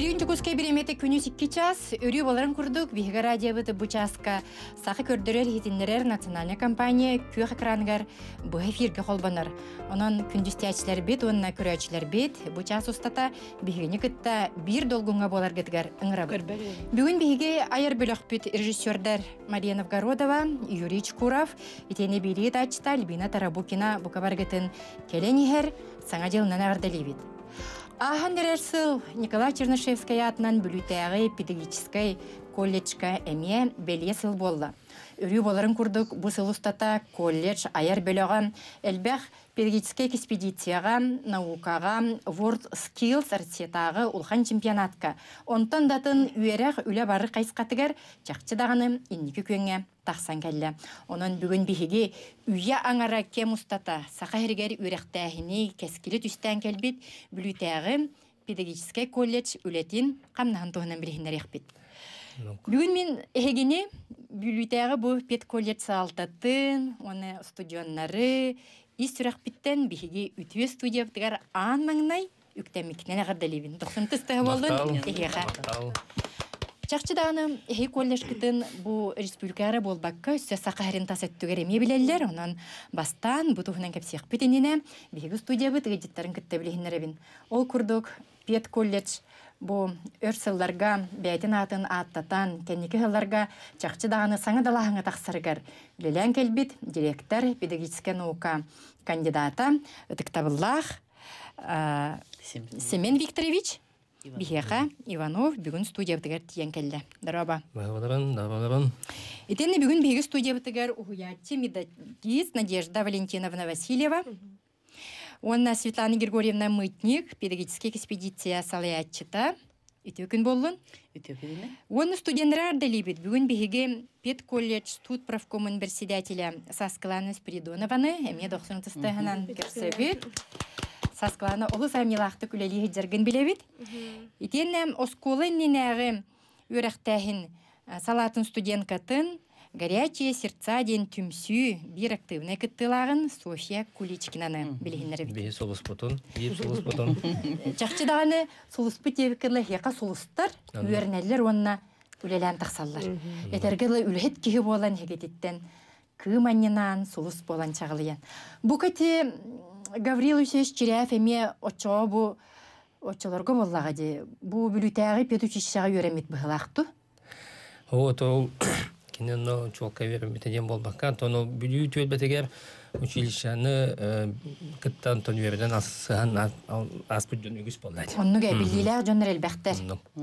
Birinci kuskay bir emete künüs 2 час, örü boların kurduk, bihiga radiyabıdı bu çaska, sağı kördürel hitinlerer nasyonalne kampanya küyük ekrangar bu efirge kolbanar. Onun kündüz tiyaçlar bit, onunla küreçler bit, bu ças ustata bihigini kıtta bir dolgunga bolar gıtgar ıngırabı. Bugün bihige ayar bölük bit rejissörler Mariya Novgorodova, Yuriy Чкуров, iteni biri taçta Albina Tarabukina bu kabar gıtın keleniher sana jılından ağırdalıybit. Ахан дәрерсіл Николай Чернышевская атынан бүлітәғі педагогическай колледжка әме бәле сыл болды. Үрі боларын күрдік бұл сыл ұстата колледж аяр бөліған әлбәқ педагогическай экспедицияға, наукаға, World Skills артетағы ұлған чемпионатқа. Онтан датын үйерәқ үлі бары қайсқатығар жақчыдағаны иннекі көнге тақсан кәлі. Оның бүгін бігеге үйе аңара кем ұстата сақа әргер үйрәқтәхіне кәскілі түстән кәлбет бүлітәғі педагогическай колледж үлетін қамнаған тұғынан білігіндер еқпет. Бүгін мен әгені бүлітәғі бұл пед колледж салтатын, оны студионлары, истірәқ біттен бігеге үтіе студия бұтығар аң маңнай үктәмекінен ағырдалевін. 90-тыстығы болдың әгеға. Чақчыдағыны әйі колледж күтін бұл республикары болбаққа үсі сақы әрін тасеттігер еме білелер. Онан бастан бұтығынан кәпсеқ бітініне бігеге студия бұтығы жеттарын күтті білігінер әбін. Ол күрдік пед колледж бұл өрсілларға бәйтін атын аттатан, кәнекі ғылларға чақчыдағыны саңы далағыңы тақсырғар. Білелен кәлбет директор педагогическая наука кандидата Үтіктабыллах Семен Викторович Бихеха Иванов бүгін студия бұтығар тиен кәлді. Дараба. Дарабан. Етені бүгін бейгі студия бұтығар ұғыятчы медагист Надежда Валентиновна Васильева. Онна Светлана Григорьевна Мытник, педагогическая экспедиция салаятчыта. Үті күн болын. Оны студенттер ардалибет. Бүгін бейгі пед колледж тут правкомын председателя Саскалана Спиридонованы, әме 90-тыстығынан керсебет. Саскалана олы самилақты күлелігі жәргін білебет. Итеннәм осколын ненәғі өрәқтәхін салатын студенткатын «Горячие сердца ден түмсі» бір активный кыттылағын София Куличкинаны білігінері бит. Бей солыс бұтын, еп солыс бұтын. Жақчыдағаны солыс бұт ебікірлі еқа солыстар өрнәлілер онына үлелән тақсаллар. Әтергілі үлхет кеге болан егететтен кым аннынан солыс болан чағылыян. Бұл кәте Гаврил Үсеш Черяев әме очоға бұ очоларға боллаға де. Бұл бүлітәғі пет учишшаға өремет бұғылақты? Ол кинен чолка вермитеден болбакка, тону бүлүү төлбетегер училищаны кыттан тон верден асыхан аспыджон үгүс боллайды. Оннуга биллилер жоннор элбэхтер.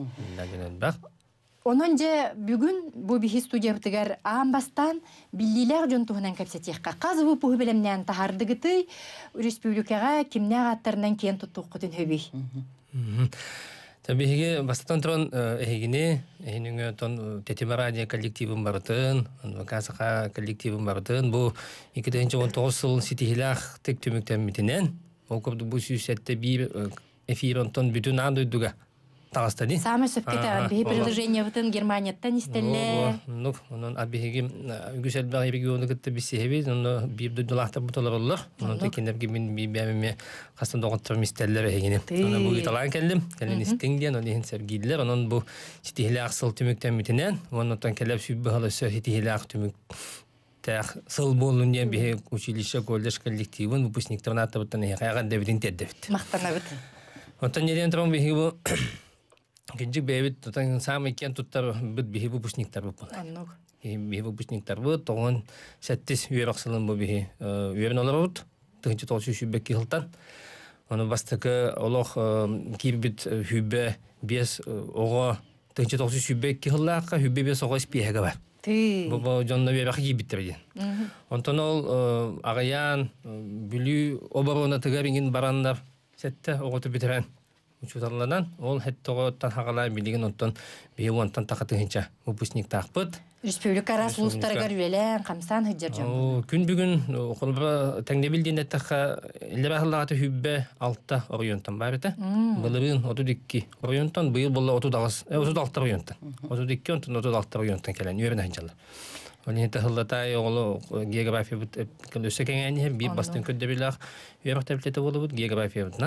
Онон же бүгүн бу бихи студия бытыгар аамбастан биллилер жон туһунан кепсетиекка. Казы бу пуһу белемнен тахардыгыты республикага кимнәр аттарынан кен туттуккутун хөбүй. Табиһиге бастан трон эхигине эхинүнгө тон тетимарадия коллективин бартын, касака коллективин бартын. Бу 2019 жыл ситихилах тек түмүктен митинен. Окупду бу сүйсетте бир эфирон тон бүтүн андойдуга тагыстады. Самы сөпкете бе приложение бутын Германияттан истелле. Ну, онон абиһиге үгүсел баг региону кытты бисеби, оно бир дулахта буталар боллар. Оно текенерге мен бибеме кастан доготтор мистеллер эхигине. Аны бу италан келдим. Келен истиңден оны сергилер. Онон бу ситихилак сыл түмүктен митинен, онотон келеп сүббахалы ситихилак түмүк тах сыл болун ден бе училище колледж коллективин выпускниктарын атабыттан эхаган дебитин теддебит. Мактанабыт. Онтон неден трон бихи бу Кинчик бэбит тутан самый кен туттар бит бихи выпускниктар бу. Аннук. Бихи выпускниктар бу тогон сәттис үйрөксылын бу бихи үйрөн олорут. Тынчы толчу шүбекки хылтан. Оны бастыкы олох кибит хүбе бес ого тынчы толчу шүбекки хыллакка хүбе бес ого спиега бар. Бу жонно бебек кибиттер. Онтон ол агаян бүлүү оборона тыгарынгин барандар сәтте оготу битерен. Учутарлардан ол хеттоготтан хагалай билеген оттон бейуантан тахатыгынча выпускник тахпыт. Республика раслустаргар үлелен камсан хыджар жон. Күн бүгүн окулба теңде билдине таха лебахлааты хүббе алта орионтан барыта. Былырын 32 орионтан быйыл болла 36 орионтан. 32 онтан 36 орионтан келен үйрен ханчалар. Оны тахыллатай оглу география бит көлөсө кеңени бир бастын көддөбүлак үйрөк таблеты болуп география битнан.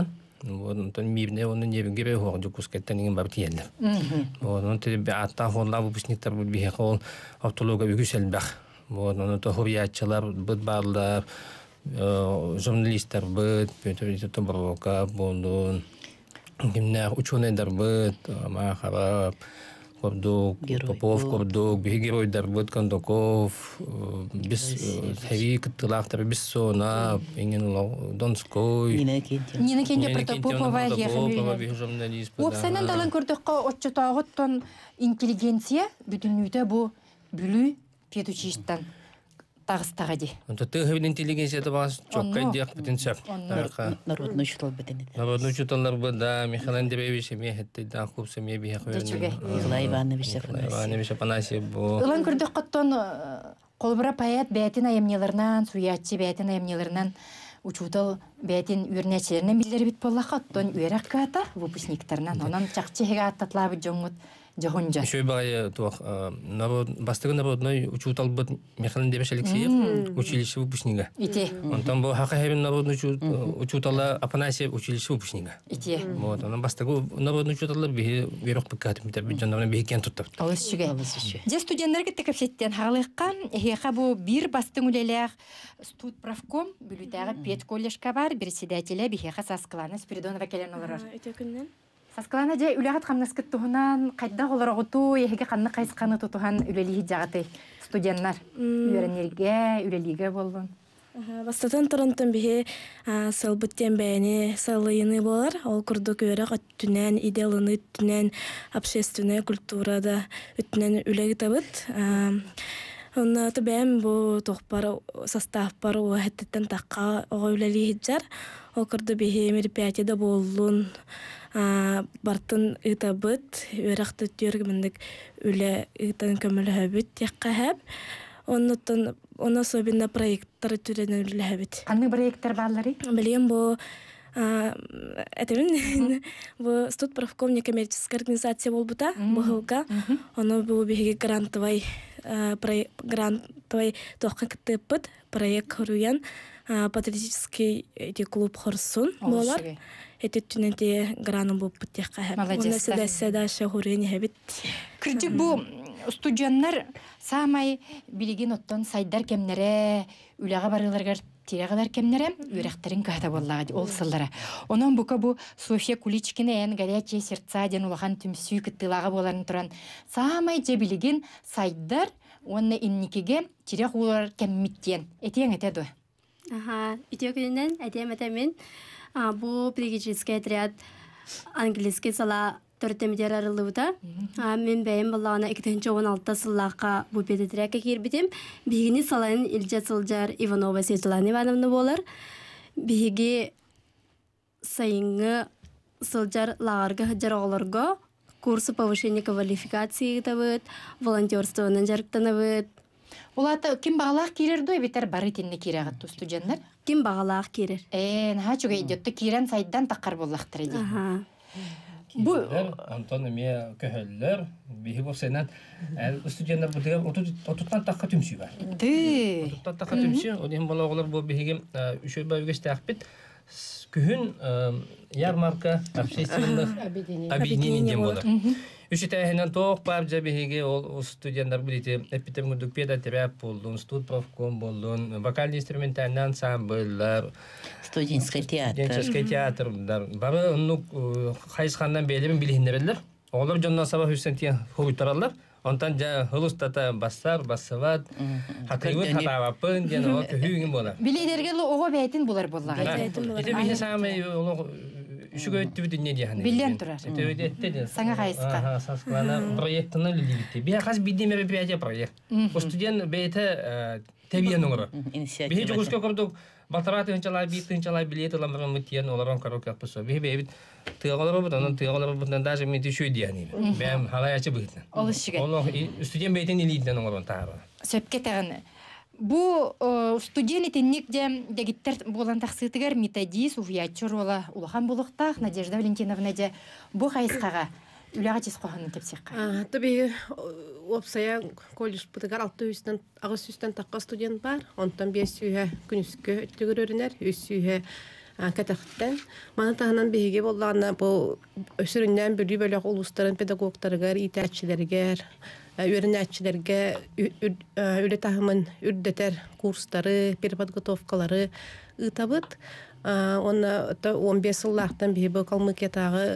Вот он мибне он не бигре хор жукускеттен ingen бар тиеллер. Вот он те атта холла выпускниктер бу бихе хол автолога бүгүселбах. Вот он то хобиятчылар бут барлар журналисттер бут пөтөрүтө тоброка бондун кимнер ученыйдар бут Махаров Кордук, Попов, Кордук, геройдар бут Кондаков, без хэви кыттылактар Бессонов, Ingen Донской. Нина Кенже Протопопова журналист. Опсанан далан көрдөккө отчотоготтон интеллигенция бүтүнүйтө бу бүлү педучиштан тагыстагади. Онто тыгын интеллигенция табас чоккай диак бүтүнсөп. Народный учитель беден. Народный учитель буда Михаил Андреевич мехетти да куб семье бихе. Николай Иванович Афанасьев. Улан көрдөккөттон колбура поэт бәтин аямнеларынан, суяччы бәтин аямнеларынан учутал бәтин үрнәчләреннән билдер бит боллака оттон үрәк ката выпускниктарынан. Онан чакчы хега аттатлабы жоңмут. Еще бая туах бастыгы народной учутал бут Михаил Андреевич Алексеев училище выпускника. Он там был хакахевин народный учутала Афанасьев училище выпускника. Вот он бастыгы народный учутала бихи верох пыкат митер биджандарна бихи кен туттап. Алысчыга. Же студенттер кеттек сеттен халыкка эхеха бу бир бастың үлелер студ правком бүлүтәгә пет коллежка бар председателе бихеха Саскалана Спиридонова келен олар. Саскалана же үләгат хамнаскыт туһунан кайда олорогуту эһиге канны кайсканы тутухан үлелиһи жагаты студенттар үйренерге үлелиге болдун. Бастатан торонтон бихи сылбыттен бәйни салыйыны болар. Ол курдук өрек өттүнен идеалыны өттүнен общественная культурада өттүнен үлеги табыт. Онна бәм бу тохпар состав бар о хеттен такка огойлали хиджар. Ол курду бихи мероприятиеда боллун. Бартын ытабыт, өрәкті түргіміндік үлі ытан көмілі текқа әб. Оны особенно проекттар түрені үлі әбіт. Қанның проекттар баллары? Білем, бұл бұл студ правком некоммерческая организация бол бұта, бұғылға. Оны бұл бігіге грантовай тоққан кітіппіт, проект құруян, патриотический клуб Хорсун болар. Это тюнете граном был путяка. Молодец. У нас седа шахурени хабит. Критик бу студенттер самай билигин оттон сайдар кемнере үләгә барыларга тирәгәләр кемнере үрәктерин ката боллага ол сыллары. Онан бука бу София Куличкина ен горячие сердца ден улахан түмсүй кыттылага боларын туран самай же билигин сайдар онны инникеге тирәк улар кеммиттен. Этең этеду. Ага, итёкенен әтәмен Бу пригический отряд английский сала төртемдер арылыбыта. Мен бәйім балағына 2016 сыллаққа бу педетряка кирбитем. Бігіні салайын Ильча Сылжар Иванова Светлана Ивановна болар. Бігі сайынғы Сылжар лағарға хыджар оғыларға курсы повышения квалификации табыт, волонтерствоның жарықтанабыт. Улата ким бағалақ кирерді бетер бары тенне кирегатты студенттер? Ким бағалақ кирер? Наха чуга идетті кирен сайдан таққар боллақтыр еді. Бу Антон эме көһөллөр бихи болсенат студенттер бутыгы отуттан такка түмсү бар. Ды. Отуттан такка түмсү, оден балагалар бу бихиге үшөй байгыс тахпит. Күһүн ярмарка общественных объединений болар. Үшетәһенән тоқ бар жабиһиге ол студенттер билете эпитемгүдүк педагог болдун, студ профком болдун, вокальный инструментальный ансамбльлар, студенческий театр. Бары ну хайсхандан белебин билиһиннерлер. Олар жоннан сабах үсентия хобуйтаралар. Онтан жа хылыстата бассават, хатыйгыт хатабапын ден о көһүгүн болар. Биледерге ого бәйтин булар боллага. Эте бихи самай оло үшүгөйттү дүнье дияны. Билен турар. Саңа кайыска. Сасклана проектына лилибитти. Бия хас бидди мероприятие проект. О студент бейте тебияныңыр. Бихи жугуска көрдүк. Батараты хынчалай бит хынчалай билет аламрын мытен олардан карок яппысы. Бихи бейбит тыгалар бутан даже мити шүй дияны. Бем халаячы бытын. Олышыга. Оло студент бейтен илиден оңорон тары. Сөпке тагын. Бу студент итинник дегиттер болан тахсытыгар методи суфияччор ола улахан булуктах Надежда Валентиновна де бу хайскага үләгә тискоһын тепсекка. Таби опсая колледж бутыгар 600-тан агыс 100-тан такка студент бар. Онтан 500 күнүскө өттүгөрөрүнөр, 300 кәтәхтән. Мана тағынан беге боллағына бұл өсірінден бөлі бөліқ ұлыстарын педагогтарығар, итәтшілергер, өрінәтшілерге үлі тағымын үрдетер курстары, переподготовкалары ұтабыд. Оны 15 ұллақтан бейбі қалмыкетағы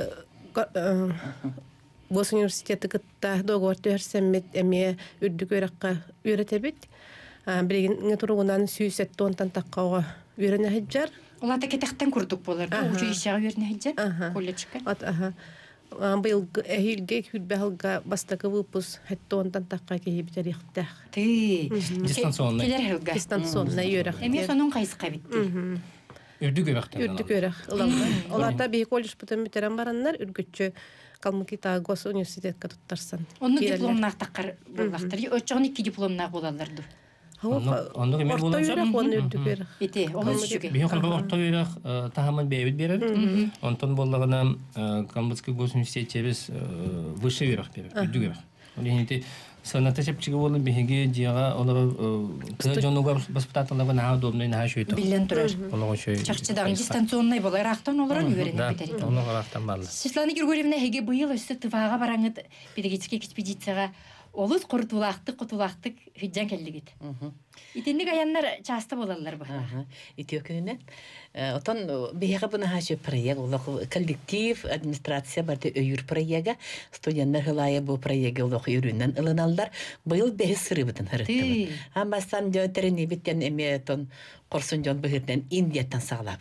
Бос университеті күтті доғыр түрсәмет әме үрдік өріққа үйретебет. Білген тұрғынан сүйсетті онтан таққауға үйрені әджар. Олата кетектен күрдік болар. Ұжу ешіға үйрені әджар колледжка. Бұл әйілге күрбәлға бастақы выпус әтті онтан таққа кейбітер еқтәқ. Дистанционный. Келер ғылға. Дистанционный үйрек. Әме соның қайсыққа бітті. Үрдік өріқтен. Үрдік өрек. Оларда бей колледж бұтын бітерен барандар үргітші Калмыкита гос университетка туттарсан. Onun diplomuna taqar bolaqtır. Öçüğün 2 diplomuna bolarlardı. Onu kime bolanacak? Onu ördükler. Ete, onu şüge. Bir kalba orta verak tahaman beyvet berer. Ondan bollağına Калмыцкий госуниверситетебіз выше verak berer. Ürdük verak. Onu hindi sanata çepçigi bolun bihiге диага олар кыжонуга воспитаторларга наha удобный наha шөйтө. Билен турар. Олар шөй. Чакчыдан дистанционный болар ақтан оларын үйреніп бітер. Оны қарақтан барлы. Светлана Григорьевна heге быйыл өсі тываға бараңыд педагогический экспедицияға олыз құтулақтық хүджан кәлігет. Итенник аяннар часты болалар бұл. Итиокүнен. Отон бейеға бұны хашы проект, коллектив, администрация барды өйір проекті, студенттер ғылайы бұл проекті олық үйрінен ылыналдар. Бұл бәйіз сыры бұдын ғырыттығы. Амастан жөтерін ебіттен әме Корсун жон быһырдан Индияттан саглап.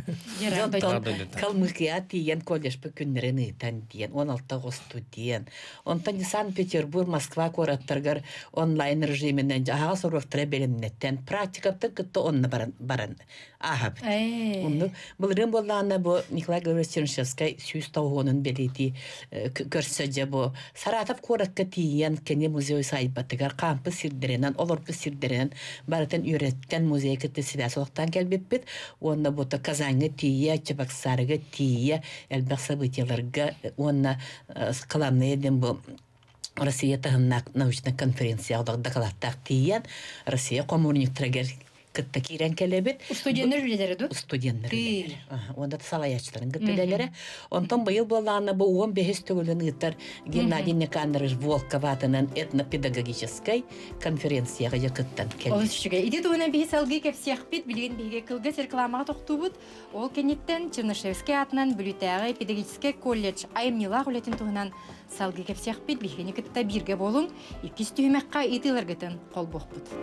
Калмыкия тиен колледж бүкүннәрен итан диен 16 агосту диен. Онтан Санкт-Петербург, Москва кораттаргар онлайн режиминен жаһа сорохтыра белемнеттен практикаптан кытты онны баран. Ахап. Онны булрым болланы бу Николай Григорьевич Чернышевский сүйс таугонун белети көрсөжө бу Саратов коратка тиен кене музей сайбатыгар кампы сирдеренен олорпу сирдеренен баратын үйрөткөн музей Связалықтан кәлбеппет, онна бота Казанға тие, Чебоксарға тие, әлбәқ событияларға, онна қаламны еден бұл Россия тағыннақ научный конференция докладтақ тиен, Россия коммуниктірігер кытта кирен келебет. Студенттер үлелері ду? Студенттер үлелері. Онда салаячтарын кыттылелері. Онтан байыл болағына бұл 15 төгілін ұйттар Геннадий Никандрович Волков атынан этнопедагогической конференцияға кыттан келбет. Ол үшіге. Иде туғынан бейі салғы кәпсияқ бет, білген бейге кылғыз рекламаға тоқту бұд. Ол кенеттен Чернышевский атынан бүлітәғі педагогический колледж айымнилақ үлетін туғынан салғы кәпсияқ бет, бейгені кытта бірге болың, 2 түймәққа етілер гетін қол боқ бұд.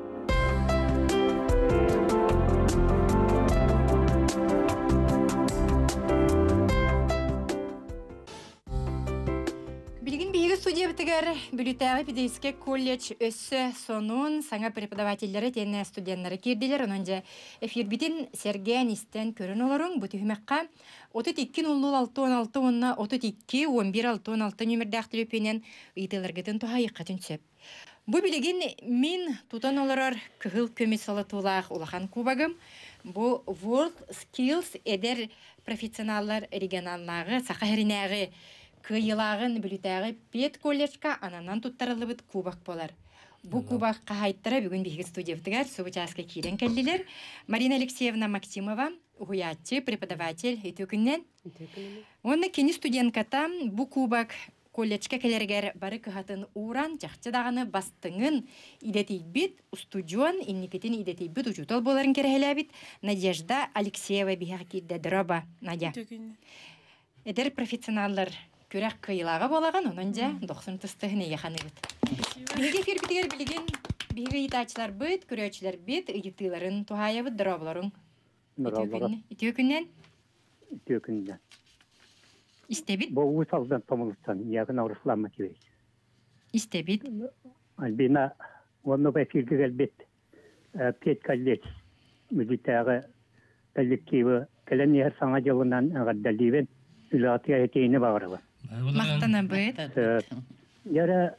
Студия бітігер бүлітәғі педагогический колледж өссі сонун саңа преподавательдері тені студенттері керділер. Онынжа эфир бітін Сергей Анистен көрін оларың бұты хүмәққа 32-06-16 онына 32-11-16 нөмірді ақтыр өпенен ұйтыларғытын тұға еққатын сөп. Бұ білеген мен тұтан оларар күхіл көмес салатулақ улахан кубагым. Бұ World Skills әдер профессионаллар регионаллағы сақа әрінәғі кыйылағын бүлітәғі 5 колледжка ананан тұттарылы бұд кубақ болар. Бұ кубақ қағайттыра бүгін бейгі студиявтығар Субычасқа кейден кәлділер. Марина Алексеевна Максимова, ұғыятчы, преподаватель, өтөкіннен. Оны кені студентката бұ кубақ колледжка кәлергер бары кығатын уран жақчыдағыны бастыңын идетей бит, студион, инникетін идетей бит ұжутал боларын керәхелі бит. Надежда Алексеева бейгі кейді дроба. Надя. Эдер профессионаллар көрәк кыйлаға болаған, онынжа 90 тұстығыны еқаны бұд. Беге фербітігер білген беге итачылар бұд, көрәчілер бет, ұйықтыларын тұхая бұд, дұрабыларын. Итөкіннен? Итөкіннен. Истебит? Бұл ұсалдан томылыстан, яғын аурықлама кебейс. Истебит? Альбина, оны бәфирді әлбет, 5 колледж мүзітәғі коллективі кәлен ер саңа жылынан ғаддалдивен үлатыға етейіні бағырығы. Мақтана бұд? Яра,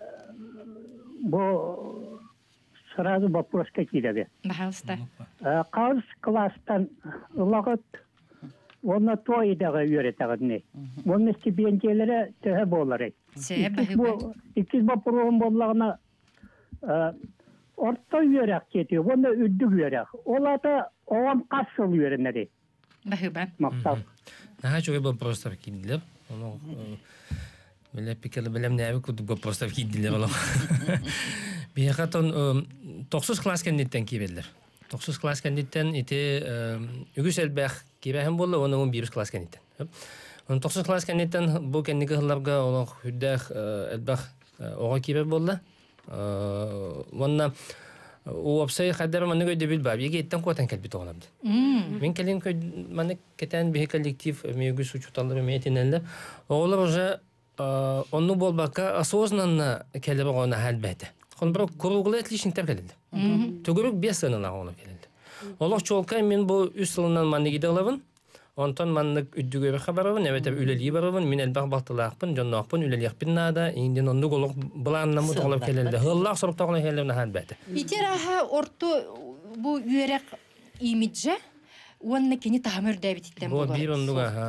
бұл сразу вопроска кейдәбе. Бағалыста. Қауыз кластан ұлағыт, оны тойдағы үйретағыдны. Оны стипендиялары төхі болары. Икіз бапырығын болағына орта үйерек кеті, оны үдді үйерек. Олаты оған қасыл үйерінері. Бахыба. Мактап. Наха чугай вопросов кидилер. Оно беле пикеле белем нәбе куд вопросов кидилер оно. Бихатон 9 класс кендиттен кибеллер. 9 класс кендиттен ите үгүс элбэх кибэһен болду, оны 1 класс кендиттен. Он 9 класс кендиттен бу кендиге хылларга олох хүддэх элбэх ого кибе болду. Вонна уопсай хаддар манны көйдө бил баб. Еге иттен котан келбит оламды. Мен келин көй манны кетен бихи коллектив мегүс учуталлар метинеллер. Олар уже онну болбакка осознанно келебе гона халбете. Он бирок куругулы отличниктер келди. Төгөрүк 5 сынына гона келди. Олох чолкай мен бу 3 сылынан манны гиде алабын. Онтон манны үддүгө хабарабын, эбете үлели барабын, мен элбак бактылакпын, жоннокпун, үлелиякпын нада, инден онду голок буланна мутолап келди. Хыллак соруктагына келди халбете. Итераха орто бу үйрек имидже Уонна кини таамыр дәбиттен Бу булар. бир ондуга ха.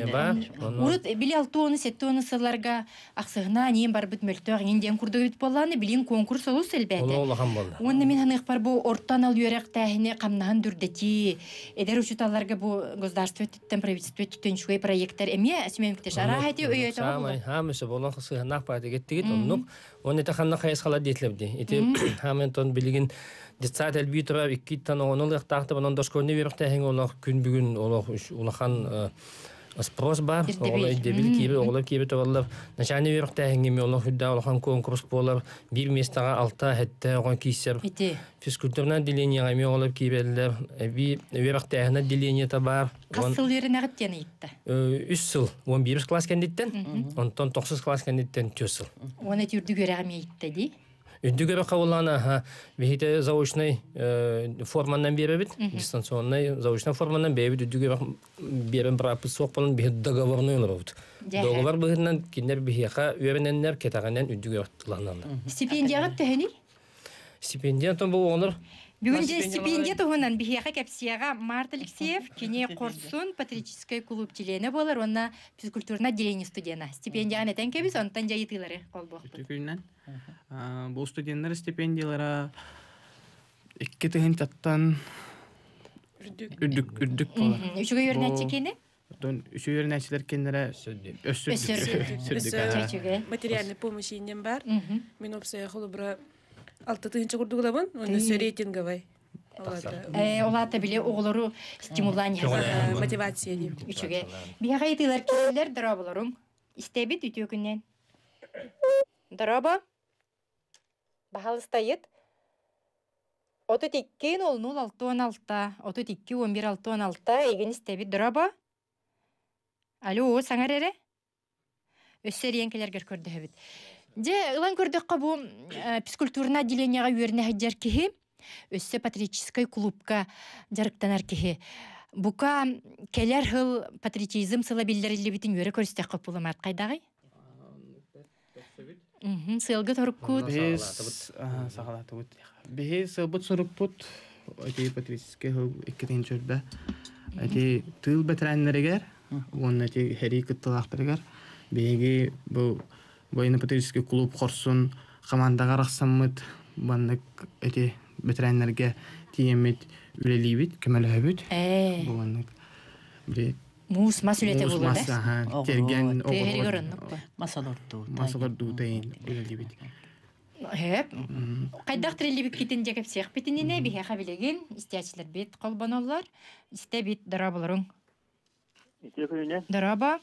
Урут били 6-7 сылларга аксыгына нем бар бит мөлтөг инден курдук бит болланы билин конкурс олу селбәте. Оло хам болду. Уонна мен ханык бар бу ортан ал үйрек тәһине камнаһын дүрдәти. Эдер учуталарга бу государственный правительство төтөнчүгөй проекттер эме асмемиктеш арахати өйөтө. Самай хамысы болон кысыгына паты геттигит оннук. Оны таханна хайс хала дитлебди. Ити хаментон билигин Децат элбитра иккиттан онул яктакты банан дошконны беректе хең олар күн бүгүн олар улахан спрос бар. Олар дебил киби олар киби тоголлар. Начаны беректе хең олар хүддә улахан конкурс болар. Бир местага алта хетте оган кисер. Физкультурна отделение ме олар кибеллер. Би беректе хең отделение та бар. Касыл yerine гыттен итте. 3 сыл 11 класс кендиттен. Онтон 9 класс кендиттен 2 сыл. Оны түрдү көрәгәме итте ди. Үддүгөрө кабыллана бихите заочный форманан беребит, дистанционный заочный форманан беребит, үддүгөрө берен пропуск болон бихит договорный олорот. Договор быгынан кинер бихиха үйрененнер кетаганан үддүгөрө тыланан. Стипендияга төһөни? Стипендия тон бу онор. Бүгүнде стипендия туһунан бихиха кепсияга Март Алексеев кине Корсун патриотический клуб члены болар, онна физкультурна отделение студена. Стипендияга нетен кебис, онтан жайытылары колбок. Түкүннән. Бу студенттер стипендиялары 2 тыгын таттан үрдүк болар. Үчүгө йөрнәче кене? Үчүгө йөрнәчләр кеннәре өссүрдүк. Материальный помощь инем бар. Мен опсая холобра 6 тыгынча курдугулабын, оны рейтинговый. Олата биле оглору стимулание мотивация дип. Үчүгө. Бияга итилер келер дроболорун. Истебит үтөкүннән. Дроба. Бахалыстайыт. 32-0-06-16, 32-11-16, еген істебит дроба. Алло, саңар эре? Өссер енкелергер көрді хөбіт. Де, ылан көрдік қабу физкультурна отделенияға үйеріне хаджар кехи, өссе патриотический клубка жарықтанар кехи. Бука келер хыл патриотизм сыла билдерілі бітін үйері көрістек қып бұлымат қайдағай? Сылгы торуккут. Бехе сылбыт сорукпут. Эти патриотический хыл иккетен жөрбе. Эти тыл бетрәннерегер, он эти хери кыттылақтыргер. Беге бұл военно патриотический клуб Корсун командаға рақсаммыт. Баннык эти бетрәннерге тиемет үлелибит, көмөлөбүт. Баннык бе Мус масулете булды. Мус маса терген Масалорду дейін үлелибит. Хеп. Кайдак трелибит китин жекеп сыяк битинине бихе хабилеген истячилер бит колбоноллар. Исте бит дарабаларың. Дараба.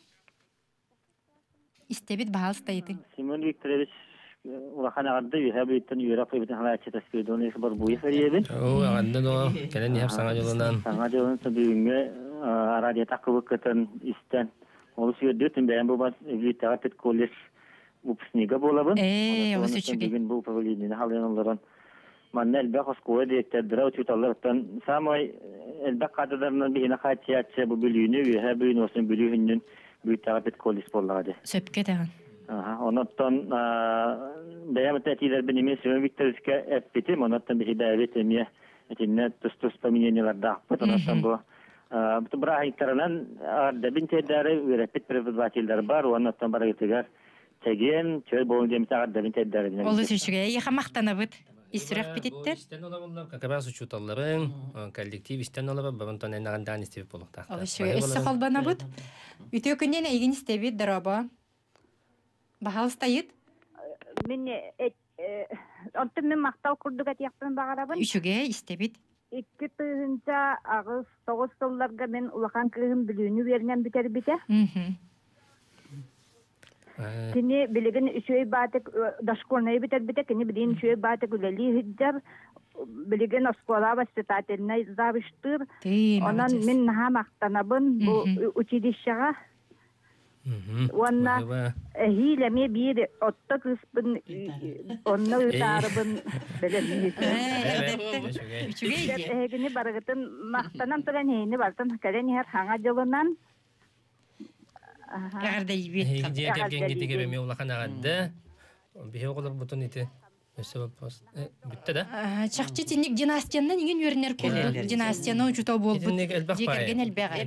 Исте бит баалстайдың. Симон Викторович улаханагарды бихабиттен Европа битен халачы таскидоны бар буй феребин. Анда да келен яп саңа жолунан. Саңа жолунан бүгүнгө радио такыбык кетен истен. Ол сүйөдүтүн бәйән булбат Витагат колледж выпускнига болабын. Осы чүгө. Бүгүн бул павлинин халыналарын маннел бахоскоя директордора учуталлардан самой элбак кадрларынан бихина хатчы бу бүлүүнү бүйүн осын бүлүүнүн Витагат колледж боллады. Сөпкө тагын. Оноттон бәйән тәтилер бенеме Симон Викторовичка эппитим, оноттон бихидәвет эмие этинне тустус помененияларда потонаттан бу Брахиттарынан ардабин тәддәре үрәпет преподавательдер бар, оннан бара гетегәр тәген, чөй болын демсә ардабин тәддәре. Олы сүшүгә яха мактанабыт. Исүрәк бититтер. Истен олабылар, какабас учуталларын, коллектив истен олабы, бабантон эннаган истебип болуктар. Олышуга өссө холбана бут. Үтө күннен эйгин истебит дараба. Бахал стайыт. Мен онтон мен мактал курдуга тияктан багарабын. Үчүге истебит. 2 тыгынча агыс 9 долларга мен улахан кыгын билүүнү бернен битер бите. Кини билеген үчөй батык дашкорнай битер бите, кини билин үчөй батык үлели хиджар. Билеген оскола воспитательный завиштыр. Онан мен наха мактанабын бу училищага. Онна хилеме бир отто кыспын онна ытарыбын билем. Эгини барыгытын мактанам туран хейни бартын кален хер хаңа жолунан. Ягырдай бит. Хейди тепкен гитиге беме улахан агадда. Бихе оголор бутун ите. Өсө вопрос. Битте да? Чакчы тинник династияндан иген өрнер кулу. Династияны учута болбут. Жекерген элбега.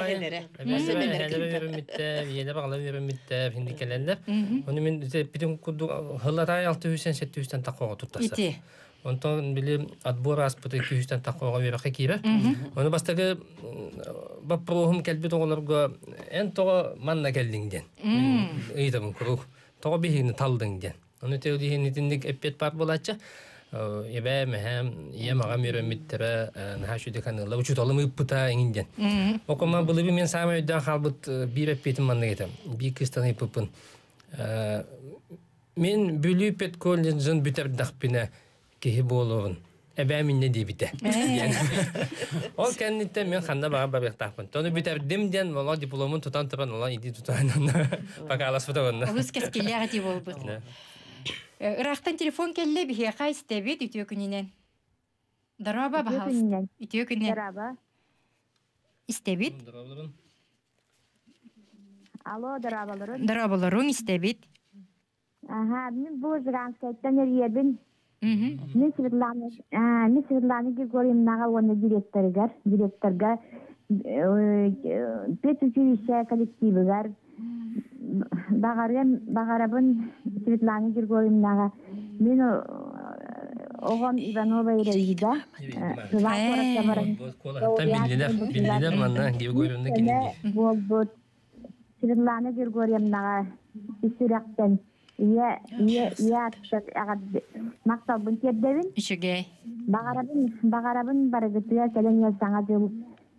Ене багла вермитте, хиндикелендер. Оны мен битин куду хыллатай 600-700 такога туттаса. Ити. Онтон билим отбор аспыты 200 такога верхе кибе. Оны бастагы бапрохум келбит оголорго эн тоо манна келдиңден. Ыйтабын курук. Тоо бихини талдыңден. Оны теудиһин итинник эппет бар болача. Ебе мехем ямага меремиттере нахашуде каныла учуталым ыппыта эңинден. Окома булыби мен самый өйдөн халбыт бир эппетим манна кетем. Би кыстаны ыппын. Мен бүлүпет колледжин бүтер дахпина кихи болуун. Эбе мен не дебите. Ол кеннитте мен ханда бага барыктапын. Тону бүтердим ден мола дипломун тутан туран ола иди тутан. Пока алас фотогонна. Олус кескеллега ди болбут. Ирактан телефон келле бихе кайстебит үтө күнүнен. Дараба бахал. Үтө күнүнен. Дараба. Истебит. Алло, дарабаларын. Дарабаларын истебит. Ага, мен бу жранскайттан эрьебин. Мен Светлана Григорьевнага оны директорга педучилище коллективыгар багарабын Светлана Григорьевнага мен огон Иванова Ираида Билдилер манна Григорьевна кинди. Светлана Григорьевнага исүрәктен Я мактал бун тердебин. Ишеге. Багарабын барыгытыя келен ялсаңа жыл.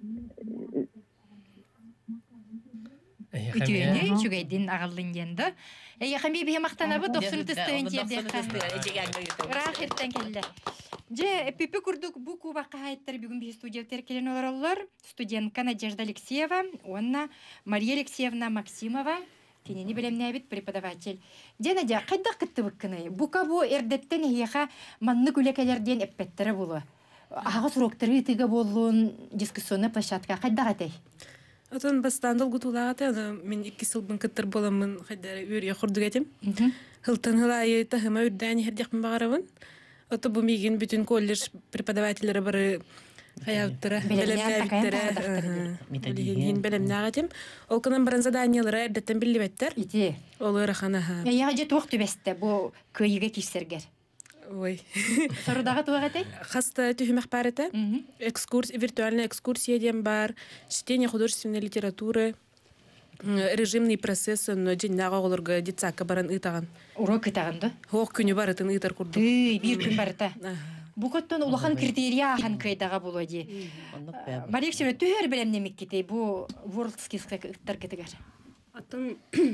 Үтүөнү ишегедин агылын генде. Яхами бие мактанабы 90 тыстын жерде. Рахаттан келди. Же эпипи курдук бу кубакка хайттар бүгүн би студенттер келен олар. Студентка Надежда Алексеева, онна Мария Алексеевна Максимова. Тинени белемнәбит преподаватель. Денадя, кайда кыттыбыккыны? Бука бу эрдеттен хияха манны күлекелерден эппеттере булу. Ага суроктары тыга болуун дискуссионный площадка кайда гатей? Отон бастандыл гутулаата мен 2 сылбын кыттыр боламын кайда үргө курдук этим. Хылтын хылайы тахыма үрдәни хердякмын багарабын. Ото бу мигин бүтүн колледж преподавательлери бары Хаяттыра, белемнәбиттері, белемнәгатим. Ол кынан баран заданиялары әрдеттен білібеттер. Ити. Ол ұрақанаға. Яға же туақ түбесті бұл көйіге кешсергер. Ой. Сорудағы туағатай? Хаста түхімәк бар еті. Виртуальная экскурсия дем бар. Чтение художественной литературы. Режимный процесс, но джиннага олорга детсакка баран итаган. Урок итаган да? Хоқ күні бар етін итар курду. Бир күн бар ета. Бұқыттан улахан критерия ахан кайдаға болу де. Барекшеве түйер білемнемек кетей, бұл вордскисқа үттар кетігер. Атын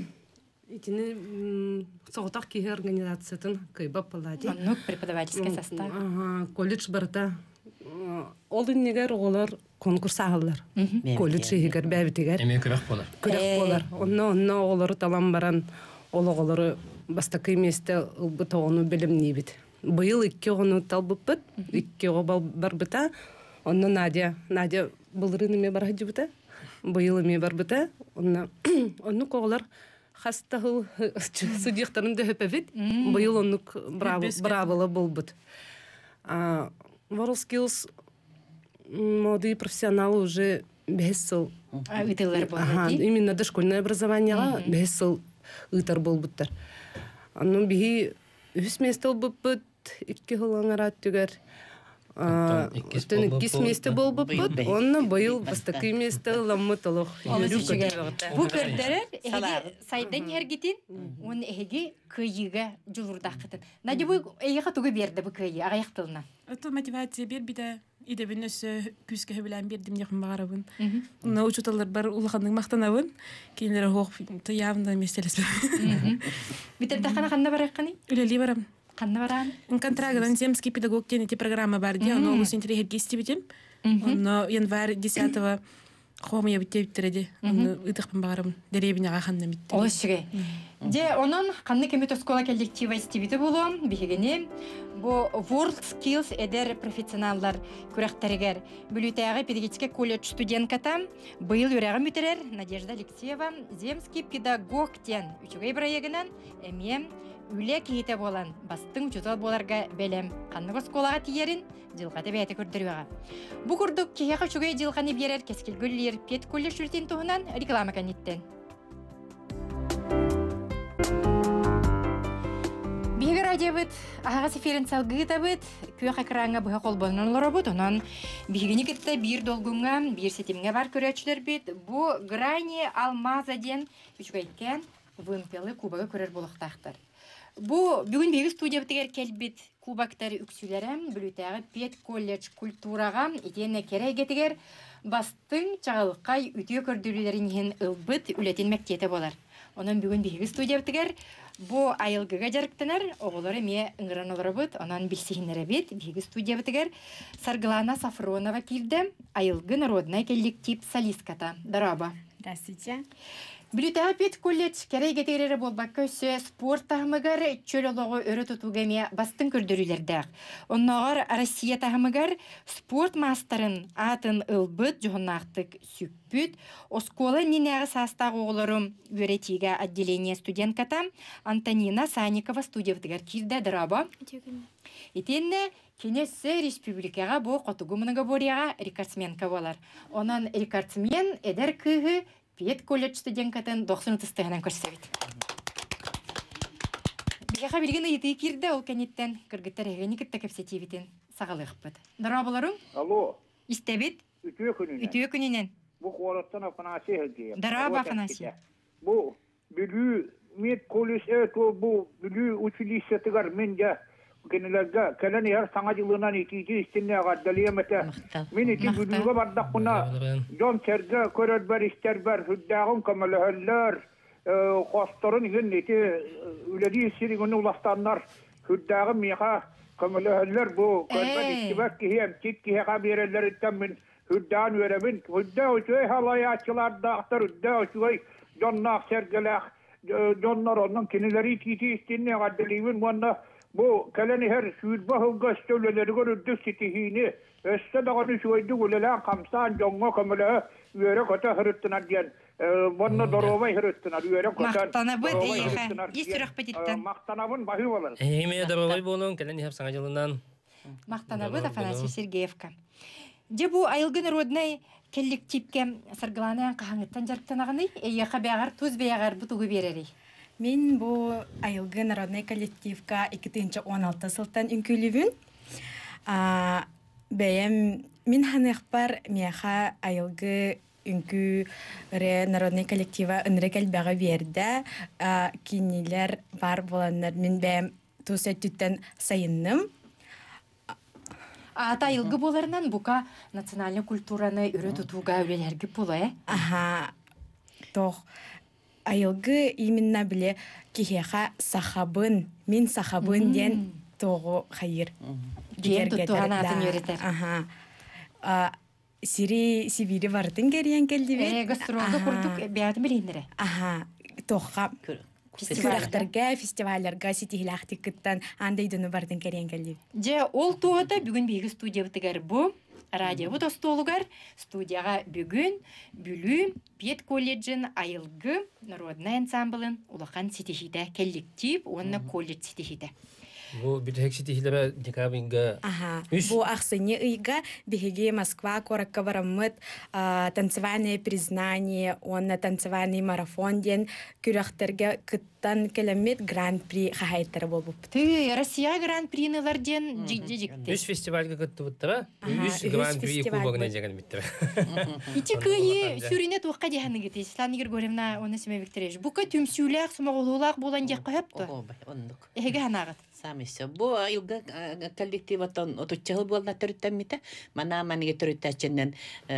итini соғытақ кейі организациятын кайбап болады. Ну, преподавательский состав. Колледж барда. Ол дүнегер олар конкурс ағылар. Колледж егер бәбітегер. Еме күрек болар. Күрек болар. Онна олары талан баран, олары бастақы еместі ұлбыта оны білімней бит. Быйыл 2 оны талбыппыт, 2 оба бар біта. Онна Надя бұлырын еме бар хаджы біта. Быйыл еме бар біта. Онны коғылар хастағыл судиқтарын дөп әвет. Быйыл онны бравылы бұл бұд. WorldSkills молодые профессионалы уже 5 сыл. Үтілер бұл. Именно дошкольное образованияға 5 сыл үтір бұл бұдтар. Анны бігі үс местел бұппыт, 2 хылыңарат түгер. Өтөн 2 месте болбут. Онны быйыл бастакы месте ламмы толох. Бу көрдөрөр сайдан ергитин, он эги кыйыга жулурдакытын. Нади бу эйга тугу берди бу кыйы аяктылына. Это мотивация бер биде иде бинес күскө белән бердим яхын барабын. На учуталар бар улаханның мактанабын. Кинлер хок явно местелес. Битер тахана ханна баракканы? Үлели барам. Ханна барам. Контрагдан земский педагог тенети программа бар ди, но ус интерьер гисти битем. Но январь 10-го хома я биттерди. Итахпын барам. Деребине ханна бит. Олшыгы. Де онон ханны кемето школа коллектива истибите болом, бигене бу World Skills эдер профессионаллар күрәхтәргәр бүлүтәгә педагогический колледж студентката быел үрәгә үтерер Надежда Алексеева земский педагог тен үчүгәй проектынан эмем үле ките болан бастың учутал боларга белем ханны школага тиерин жылга табияты көрдөрүгә. Бу курдук кияга үчүгәй жылганы берер кескилгүллер пет колледж үртен туһунан реклама каниттен. Бигер радиобыт, ағасы ферен салгыта быт, күйек экранға бұға қолбанылар бұд, онан бигені кітті бір долгунға, бір сетімге бар көрәтшілер бит, бұ грани алмаза ден үшкәйткен вымпелы кубаға көрер болықтақтар. Бұ бүгін бегі студия бітігер келбіт кубактары үксілерім, бүлітәғі пет колледж культураға, етені керей кетігер, бастың чағылыққай үтіе көрдірілерін ен ылбыт үлетін мәктеті болар. Онан бүгін бегі студия бітігер, бу айылгыга жарыктанар, оғылары ме ыңғыран олары бұд, онан білсігінері бет, бегі студия бітігер, Сарглана Сафронова кирді, айылгы народная коллектив солистката. Дараба. Здравствуйте. Бүлітәғі пет колледж кәрей кетерері болбаққа өсі спорт тағымығар чөл олығы өрі тұтуғаме бастың көрдірілердәқ. Оннағар Россия тағымығар спорт мастарын атын ылбыт жоғынақтық сүппіт, осколы ненәғі састағы оғыларым өретиға отделение студентката Антонина Саникова студиявдығар кирді дыраба. Етенне кенесі республикаға бұл қотығымынығы борияға рекордсменка болар. Онан рекордсмен әдер күйі Пет колледж студенткатын 90 тыстығынан көрсебет. Бігеға білген ұйты кирді ол кәнеттен кіргіттер әгені кітті көпсетебетін сағалы ұқпыд. Дарабыларың? Алло. Истебет? Үтіе күнінен. Үтіе күнінен. Бұл қуараттан апанасы әгеем. Дараба апанасы. Бұл бүлі мет колледж бұл бүлі училищетігар мен де кенелерге кәлән яр саңа жылынан икиге истинне гаддалиямата мен ити бүлүгө бардак куна жон черге көрөр бар истер бар хүддагын камалахаллар косторун ген ити үледи сиригүнү уластаннар хүддагы миха камалахаллар бу көрбөт истибак кием титки ха берелер таммин хүддан өрөбүн хүдда өчөй халаячылар дактар хүдда өчөй жоннак сергелах жоннор онун кенелери тити истинне гаддалиюн монна Bu kalani her sürdba hılga stövleleri görürdük sitihini. Öste dağını şuydu gulelan kamsan jongo kamala üyere kota hırıttınar diyen. Bonna dorovay hırıttınar üyere kota. Maktanabı deyika. İstirek petitten. Maktanabın bahi olur. Emeye dorovay bolun kalani hep sana yılından. Maktanabı da Афанасий Сергеевка. Же bu ayılgın роднай коллективке саргыланан қағаңыттан жарықтанағыны, эйеқа бәғар, туз бәғар бұтуғы берері. Мен бу айылгы народный коллективка 2016 сылтан үнкүлүбүн. Бәйем мен ханықпар меха айылгы үнкү народный коллектива ынры кәлбәға берді. Кинилер бар боландар. Мен бәйем тусеттіттен сайынным. Ата айылгы боларынан бұқа национальный культураны үрі тұтуға өлелергі болы, Аха, тоқ. Айылгы именно біле кихеха сахабын, мен сахабын ден тоғы хайыр. Ден тұттуған атын өретер. Аха. Сибири бардың керен келді бе? Гастролды құрдық бәді білендірі. Аха. Тоққа күрақтарға, фестивалярға сетихілақты күттан андайдыны бардың керен келді. Же ол туғыда бүгін бейгі студия бұтығар бұ. Радио достолугар студияға бүгін бүлі Пет колледжін айылгы народный ансамблын улақан сетихиді коллектив, онны колледж сетихиді. Бу битекситилере декабрьга. Ага. Бу ахсыне ыйга биһиги Москва коракка бараммыт танцевальное признание, онна танцевальный марафон ден күрәхтерге кыттан келемет гран-при хахайтары болуп. Ты Россия гран-принылар ден жижикте. Үс фестивальга кыттыбыттыра. Үс гран-при кубогына деген биттер. Ити кыйы сүрине туакка деханы гите. Светлана Григорьевна оны Семен Викторович. Бука түмсүләк, сумагулулак булан жакка хепто. Ондук. Эге ханагат. Самисо. Бу илга коллективатон отуччал болна төрүттәмите. Мана маниге төрүттәченнән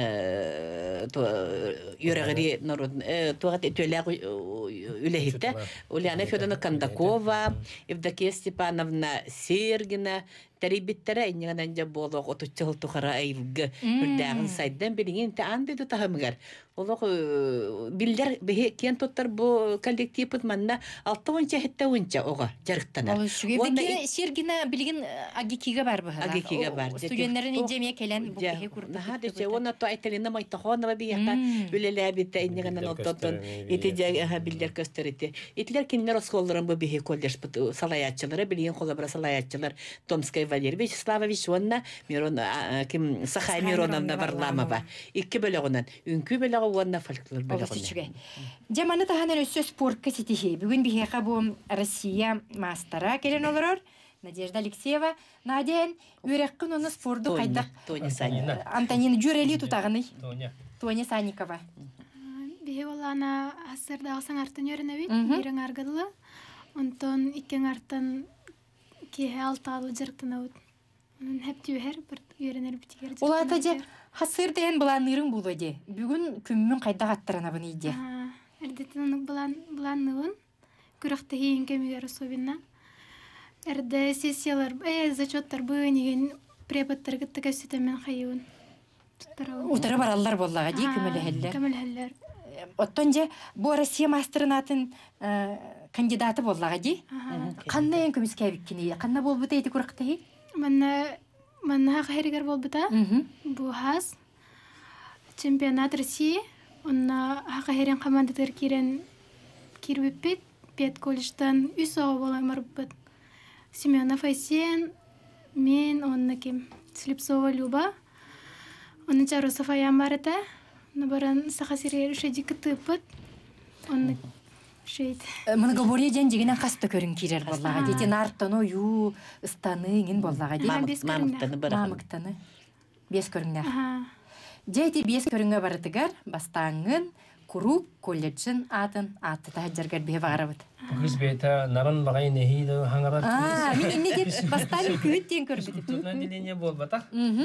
юрагыри народ тугат этүләг үлехитте. Ульяна Федоровна Кондакова, Евдокия Степановна Сергина, Тарибиттара иннегенен жа болок отуччал тухара айылга үрдәгын сайдан билген те анды да тахымгар. Олок билдер бе кен тоттар бу коллективит манна 6 хетта унча ога жарыктана. Евдокия Сергина билген агикига бар бу. Агикига бар. Студентлерин жемия келен бу бе курда. Ха дече она то айтелина майтахонова бияка үлелә бит иннегенен оттон ите жа билдер көстөрите. Итлер киннер осколларын бу бе коллеж салаятчылары билген коллабора салаятчылар Томская Валерий Вячеславович онна Мирон ким Сахай Мироновна Варламова. Икки бөлөгөнөн үнкү бөлөгө онна фольклор бөлөгөнөн. Жаманы таханын өссө спортка сетихи. Бүгүн бихека бу Россия мастера келен олорор. Надежда Алексеева, Наден, үреккін оны спорду қайдақ. Антонина Джурели тутағыны. Тоня Санникова. Бихе олана асырдағы саңартын өрінәвет, ерің арғылы. Онтон икен артын кеhe алталы жыртына өт. Оның хәп түйер бір өрінер бітігер. Ола атаджа, хасыр дейін бұланырың бұл өде. Бүгін күммін қайдақ аттырана бұны иде. Әрдетін оның бұланығын, күріқті хейін кәмігер особина. Әрді сессиялар, зачеттар бұйын еген препаттар күтті көстетемен қайуын. Утары баралар боллаға дей көмілі Оттон же, бұл Россия мастерынатын кандидаты боллаға дей. Қанна ең көміске әбіккені? Қанна бол бұта еті көріқті? Манна хақа херігер бол бұта. Бұл хас. Чемпионат России. Онна хақа херен командатыр кирбеппет. Пет колледжтан үс оға болай марбет. Семенов Айсен, мен онна кем. Слепцова Люба. Онна Чарусов Аян бар еті. Баран сақасырер үшеді күтіппіт. Онны шейд. Мұнығабория жан жегінен қасты көрін керер боллаға. Дейтен арттаны ою, ұстаны еңін боллаға. Мамықтаны. Бес көріңдер. Жайты бес көріңе барытығар, бастаңын, Куруп колледжин атын аты тахаджаргар бе бағарабыд. Кыз бета наран бағай нехиді хаңарар. Мен инне деп бастарын күйет ден көрбеді. Тұтынан деление бол бата.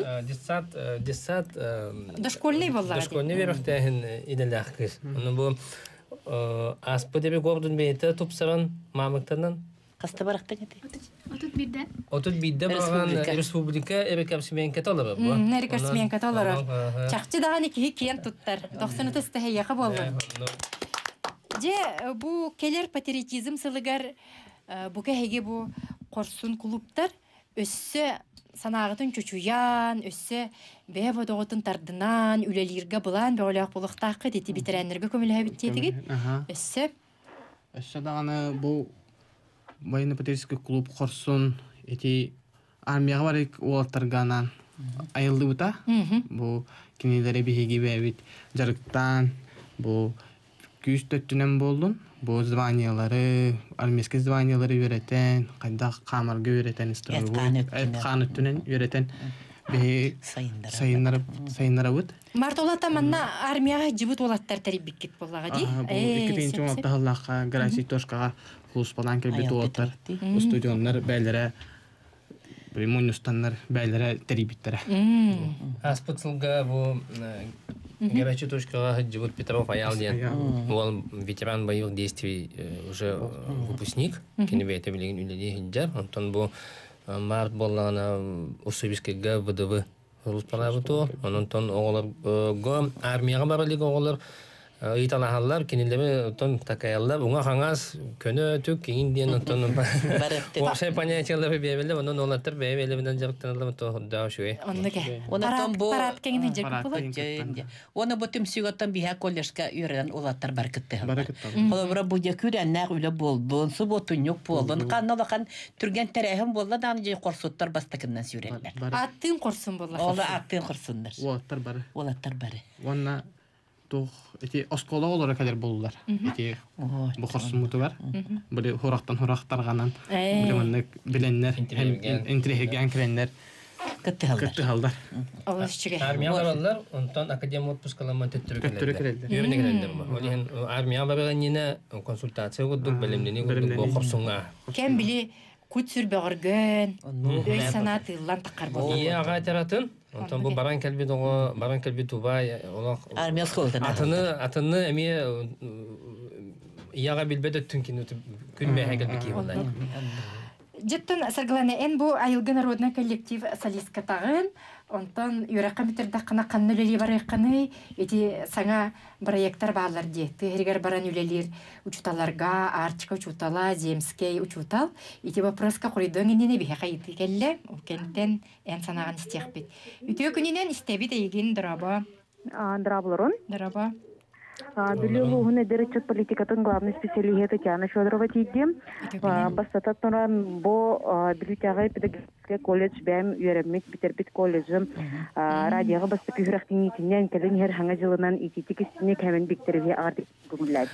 Десат дошкольный боллар. Дошкольный веріқтәхін иделях кыз. Оны бұл аспы дебе гордun бейті тұпсыран мамықтарынан. Қасты барақтан еді? Отут бидді баған республика әрекапсыменке толыры. Әрекапсыменке толыры. Чақчы даған екі кен тұттар. 90 тұсты хейеқі болды. Же, бұл келер патриотизм сылығар бұқа хеге бұл қорсын клубтар өссі санағытын чучуян, өссі бәе бодоғытын тардынан, үлелерге бұлан бәулеақ болықтақы деті бітірәнлерге көмілі әбіттетігід. Өссі дағаны бұл военно-патриотический клуб Хорсун эти армияға барик олаттарганан айылды бұта. Бұл кенелері бігеге бәбіт жарықтан бұл күйіс төттінен болдың. Бұл званиялары, армейский званиялары өретен, қайдақ қамырға өретен, әтқан өттінен өретен бігеге сайынлары бұд. Март олата манна армияға жібіт олаттар тәріп біккет болаға дей? Бұл 2-ші олатта ғыллаққа, гарантий тошқаға Хулус балан келбет олаттар, студионлар бәйлері, мунустанлар бәйлері тәрибіттері. Аспыцылға бұл горячий точкаға Джигут Петров аял ден. Ол ветеран боевых действий уже выпускник, кенебе это білеген үлелі хинджар. Онтон бұл март болағына Уссурийскіға ВДВ Хулус пала бұты. Онтон оғыларға армияға баралығы оғылар Италахаллар кинилеме тон такаяллар уңа хаңас көнө түк кийин диен тон вообще понятиялар бебеле онон олаттар бебеле менен жактанылар то да шуй. Онотон бу парат кеңин жек булат. Оны ботым сүйгөттөн биһа коллежга үйрән олаттар баркытты. Холобра бу жекүрәннәр үле болду. Суботун юк болду. Канналакан түргән тәрәһим болду да аны корсуттар бастыкыннан сүрәләр. Аттын корсун болду. Ола аттын корсундар. Олаттар бары. Онна тух эти оскола олар кадер булдылар. Эти бу корсумуту бар. Бу хорактарганан. Бу биленнәр, интеллигент креннер. Кытты халдар. Армиялар онтон академия отпускаламан төттүрүкелер. Юрнегелер. Олен армия барганына консультация гудук белемдени гудук корсунга. Кем били күт сүрбөгөргөн, өй санатыллан таккар болду. Ия гайтератын. Онтон бу баран келби тубай олак. Армия сколтан. Атыны эми ияга билбеде түнкин күн бәһәгел бики булды. Жеттен саргаланы эн бу айылгы народный коллектив солистка тагын, онтон юракка битердә кына канны лели бар якны, эти саңа проекттар барлар ди. Тегергер баран үлелер учуталарга, арчка учутала, земскей учутал. Эти вопроска курыйдың инене бихе кайты келле, укентен эн санаган истек бит. Үтө күнүнен истеби деген драба. Драблорон. Драба. Билюлугуны деречет политикатын главный специалист Татьяна Федорова тиди. Бастататноран бо билютягы педагогический колледж бәм үйрәнмек битербит колледжым. Радиога басты күрәктен итиннән кәлен һәр хаңа җылынан ититик истине кәмен биктерге арды күңелләр.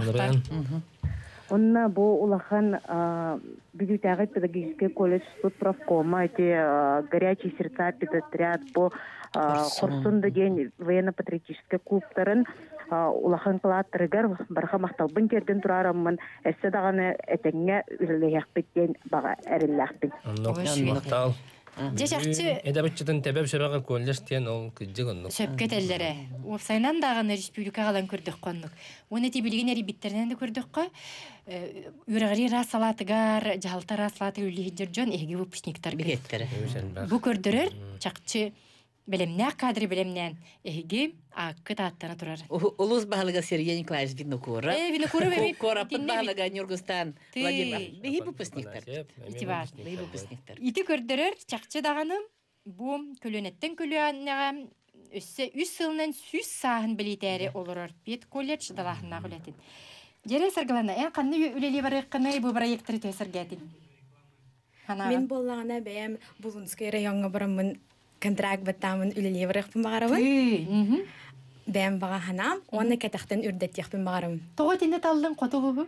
Онна бо улахан билютягы педагогический колледж суд правкома эти горячие сердца педотряд по Хорсунда день военно-патриотический клубтарын улахан кылаттырыгар барха макталбын терден турараммын эссе даганы этеңге үлелехпеттен бага эриллахпин. Мактал. Жашакчы эдабычтын тебеп шырага коллеж тен ол кыжык оннук. Сөпкетеллере. Уфсайнан даганы республикагалан көрдүк коннук. Уны тибилген эрибиттерден да көрдүк ко. Үрәгәри расалатыгар, жалтар расалаты үлехидер жон эги выпускниктар биреттер. Бу көрдөрөр чакчы Белемнәк кадры белемнән эһиги аккы таттана турар. Улус баһалыга Сергей Николаевич Винокура. Винокура беби. Кора баһалыга Нюргустан. Владимир. Беһи выпускниктар. Итибар. Беһи выпускниктар. Ити көрдөрөр чакчы даганы бу көлөнеттен көлөнәгә өссе 3 сылнан 100 саһын билетәре олорор бит колледж далахына гөләтин. Жере саргалана эн канны үлели барыкны бу проекттер төсәргәтин. Мен боллагына бәям Булунская районга барамын. Контракт баттамын үлеле барыппын багарабын. Бәм бага ханам, оны кәтәхтен үрдәт яхпын багарабын. Тога тинде талдың котулугу?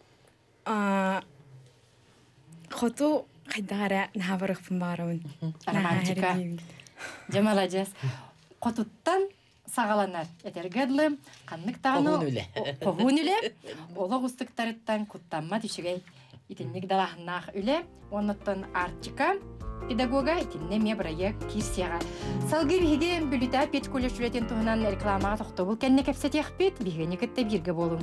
Коту кайдагара наһа барыппын багарабын. Романтика. Жамаладжас. Котуттан сагаланар. Этергедле, каннык тагыны. Когун үле. Олог устыктарыттан куттамма түшүгәй. Итинник далахнах үле, оннан артчика педагога итинне ме проект кирсияга. Салгы биге бүлүтә пет колледж үлетен туһунан рекламага тохтобул кенне кепсетех бит, бигене кетте бирге болум.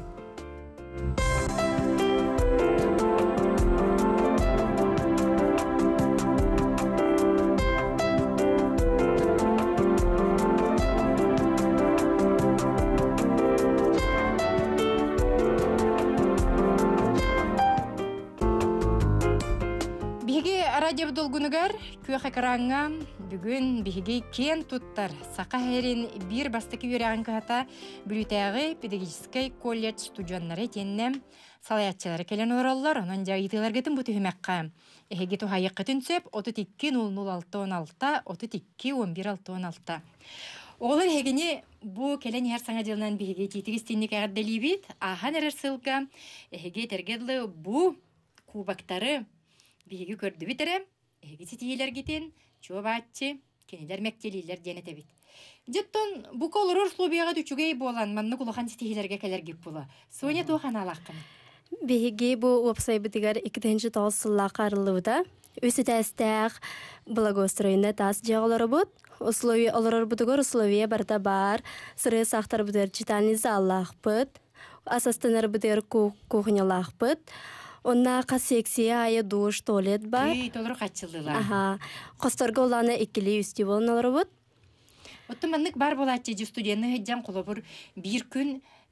Радио долгунугар көк экранга бүгүн биһиги кен туттар сака херин бир бастыки үрәгән ката бүлүтәгы педагогический колледж студентлары теннем салаятчылары келен ораллар анан жагытылар кетин бу төһмәккә эһиги тухайыкка түнсеп 32-006-16 32-11-16 Олар хегени бу келен һәр саңа җылнан биһиги титигистинник әгәрдәлибит ахан эрсылга эһиги тергедле бу кубактары биһиги көрдү битере, эһиги ситиелер гитин, чобатчы, кенелер мектелилер денете бит. Жеттон бу колорор слобияга дүчүгей болан, манны кулахан ситиелерге келер гип була. Соня тохан алаккан. Биһиги бу веб-сайтыгар 2-нче тасылла карылыда, өсү тәстәк благоустроенда тас жагалары бут. Условия алар бутугар условия барда бар, сыры сахтар бутер читальный заллах бут, асастанар бутер кухнялах бут. Онна секция ая душ туалет бар. Толор качылдылар. Аха. Костарга уланы икили үсти болналар бут. Оттыманнык бар болатчы студентны хеджан колобур бир күн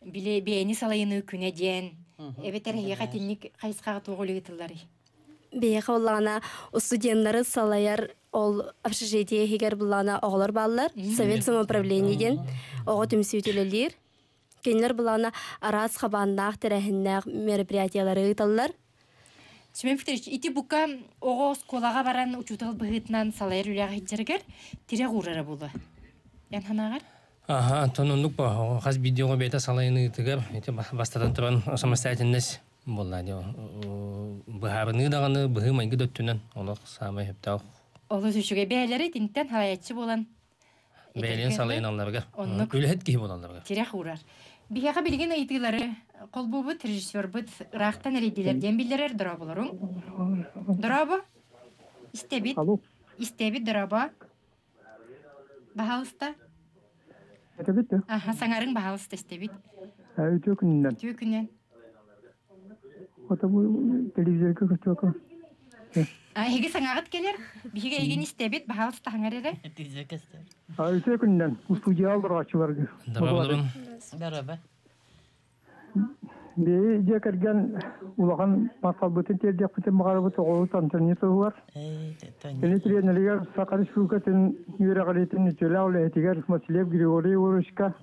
Биле бейни салайыны күнеден. Эбетер хиятинник кайсыга тоголу гитилleri. Бейе холлана студентлары салаяр ол общежитие хигер булана оглар баллар совет самоуправлениеден ого түмсүйтүлелер. Кенлер булана арас хабаннах терехиннах мероприятиялары ыталлар. Семен Викторович, ити бука ого сколага баран учутал быгытнан салайыр үләгә хиджергер тире гурара булы. Ян ханагар? Ага, тонунлук ба, хаз видеого бета салайыны тигер, эти бастадан туран самостоятельность булла ди. Бахарны даганы быгы майгы дөттүнөн, олар самай хептау. Олар сүшүгө бәйләре тинтен хаятчы болан. Бәйлен салайын алларга. Үлет ки болаларга. Тире гурар. Бияга билген айтылары колбубут режиссер бут рахтан редилерден билдерер дроболорун. Дробо? Истебит. Истебит дробо. Бахалста. Истебит. Аха, саңарың бахалста истебит. Төкүннән. Төкүннән. Ота бу телевизорга көчөкө. Хеге саңагыт келер. Биге еген истебит бахалста хаңарыра. Төкүннән. Студия алдырачыларга. Дараба. Бе жекерген улахан масалбытын тердек бітен мағарабы тоғылы тантанеті бар. Және тренерлер Сақар Республикатын үйрәғалетін үтелі аулы әтігер Масилев Григорий Орышқа.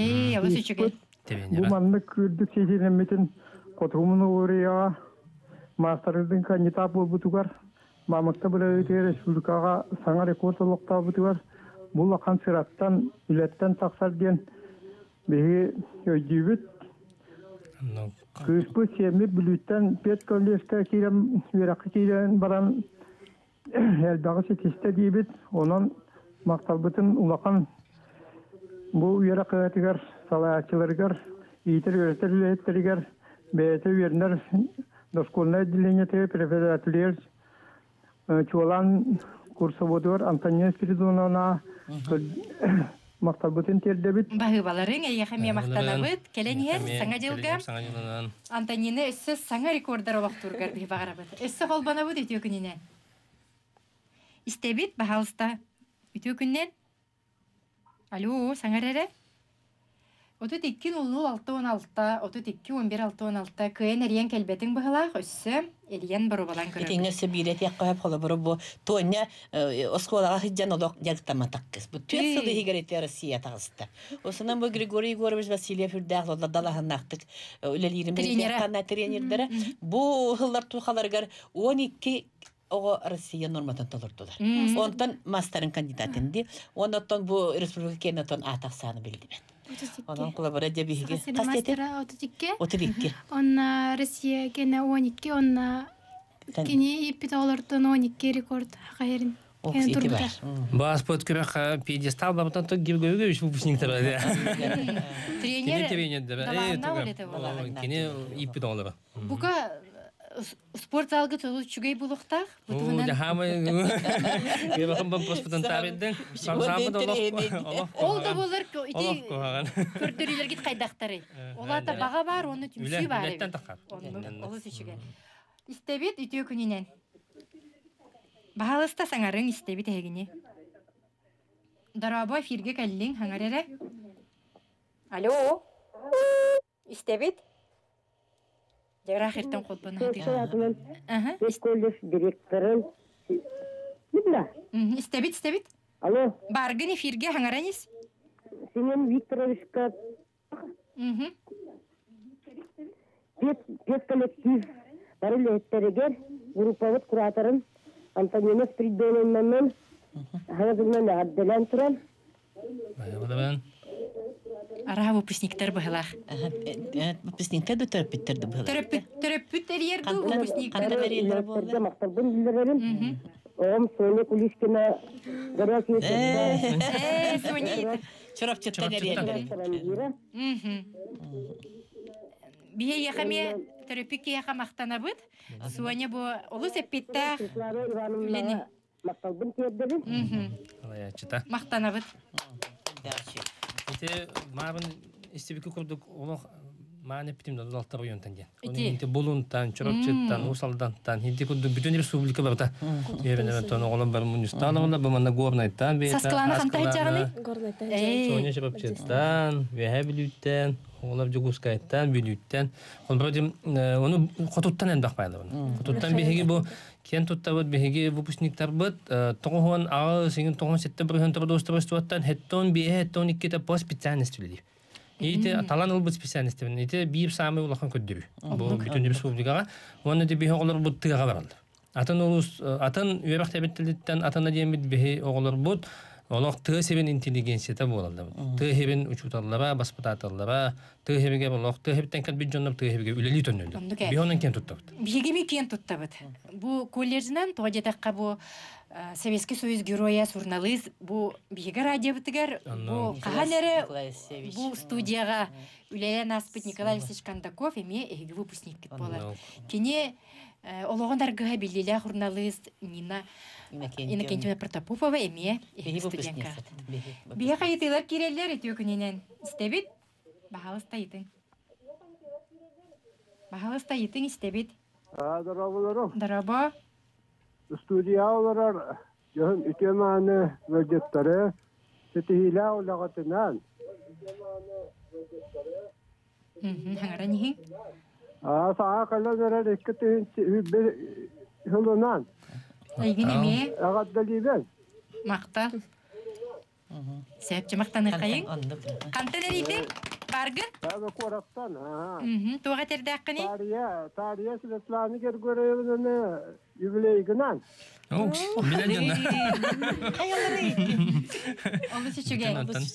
Бұл маңны көрдік сезенеметін Қотырумын Орыяға мастардың кандидат бол бұтығар. Мамықта бұл әйтігер Республикаға саңа рекорд олықта бұтығар. Бұл ақан сыраттан, үлеттен тақсар ден беге өйдейбіт. Күспі семі бүліттен пет коллежка керем верақы керен баран әлбағы сетесті дейбіт. Онан мақталбытын ұлақан бұл верақы әтігер салаятчыларығар, ейтір өретерлерігер, бәйті вернер досколына әділенеті препаратлер чуалан курсоводыр Антония Спиридоновна мақталбытын тердебіт. Бағыбаларың әйеқеме мақтанабыт, келенер саңа жылға Антонины өссі саңа рекордар олақтырғар бі бағарабыт. Өссі қолбанабыт өте күніне. Истебит бағалыста өте күннен. Алло, саңар әрі? 32-06-16, 32-11-16 күйен әрген кәлбетін бұғылақ өссі әрген бұру балан көрі. Етің өссі бейрет яққойып қолы бұру бұ тоғыня осқолаға хиджан олық жәргіттама таққыз. Бұ төт сылы хигареті Россия тағысты. Осынан бұ Григорий Егорович Васильев үрдәғ олар далағын нақтық өлелерім тренердері. Бұ ғылдар тұқаларғар 12 Ого Россия норматан толырдылар. Онтан мастерин кандидатынды. Онтан бұ республика кенетон атақ саны білді бән. Онан қолабара дебиге. Мастера 32. 32. Онна Россия кене 12. Онна кене иппит олыртын 12 рекорд қайырын. Кене тұрдыда. Бас под күрәқ пьедестал бамтан то Георгий выпускниктер. Тренер далағында олеті болағында. Кене иппит олыра. Бұқа спорт залғы тұлы чүгей бұлықтақ? Ол да болар көрдірілер кет қайдақтары. Олата баға бар, оны түмсүй бар. Олы сүшіге. Истебет үтіе күнінен. Бағалыста саңарың истебет әгіне. Дараба фирге кәлілің хаңар әрі. Алло? Истебет? Жагра хертен қолбаны хатыға. Колледж директорын. Нибла? Истебит. Алло. Баргын эфирге хаңаранис? Семен Викторовичка. Пет коллектив барылеттерегер группавыт кураторын Антонина Спиридоновнамен хаңазылынан әдделен тұран. Араға выпускниктер бұғылақ. Выпускниктер да төрөппеттерді бұғылақ. Төрөппеттер ерді выпускниктер. Қандай елдер болды? Мақталбын білдерерін. Оғым Соня Кулишкина горячий Соня. Чорапчеттен ерелер. Бие яқаме төрөппекке яқа мақтана бұд. Соня бұ олы сәппеттақ. Мақталбын тердерін. Мақтана бұд. Ите марын истебеки курдук олох мааны питимде далтар ойонтан ден. Ите болунтан, чорапчыттан, усалдантан, ите курдук бүтүн республика барда. Эбене тон оголон бар мунистановна, бамана горнайттан, Саскланы хантай жагыны? Горнайттан. Соня чорапчыттан, вехабилүттен, Олар жугускайттан, бүлүттен. Олбадым оны хотуттан эндак байлы. Хотуттан беги бу кен туттабыт беги выпускниктар быт. Тоғон ағы сеңин тоғон сетте бірген тұрдостырыстуаттан хеттон бие хеттон иккете по специальность билди. Ите талан ылбыт специальность билди. Ите бийип самы улахан көддүрү. Бу бүтүн республикага. Оны де беги олар бут тыга баралды. Атын улус атын үйрак тебеттилиттен атына демит беги оголор бут. Олар тыгысебен интеллигенцията болалды. Тыгысебен учуталлара, баспататаллара, тыгысебеге болар, тыгысебен кат биджоннап тыгысебеге үлели төнөндү. Бионан кен туттабыт. Бигеми кен туттабыт. Бу колледжинен тоҗетакка бу Советский Союз героя журналист бу биге радиобытыгар бу каханере бу студияга үлелен аспыт Николай Алексеевич Кондаков эме эги выпускник кит болар. Кене ологондарга билеле журналист Нина Иннокентьевна Протопопова эме студентка. Бие кайтылар киреллер этөкүненен истебит. Бахалыстайтын. Бахалыстайтын истебит. Дараба. Студиялар жөн икеманы вәҗеттәре сетихилә улагатынан. Хаңарани. Саа каллары иккәтен бер хылынан. Айгинеме? Агаддалибен. Макта. Сәпче мактаны кайын. Кантелерите баргын? Бага кораттан. Туга тердәккени? Тария Светлана Григорьевна юбилейгынан. Биленден. Олы чичуге.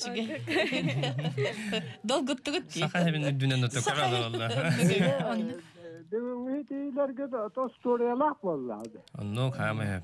Долгуттугут. Сахабин дүнен өтөкөр алла. Дövmühitilerge de tostoriyalak vallahi. Onno kame.